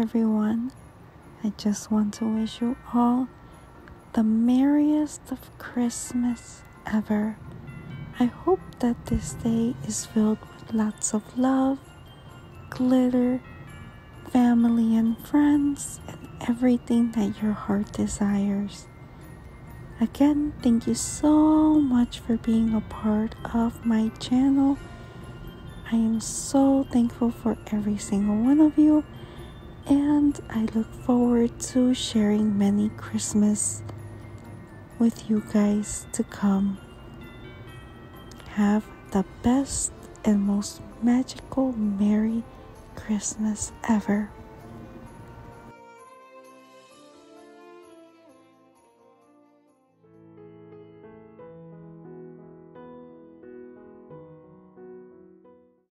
everyone. I just want to wish you all the merriest of Christmas ever. I hope that this day is filled with lots of love, glitter, family and friends, and everything that your heart desires. Again, thank you so much for being a part of my channel. I am so thankful for every single one of you, and I look forward to sharing many Christmas with you guys to come. Have the best and most magical Merry Christmas ever.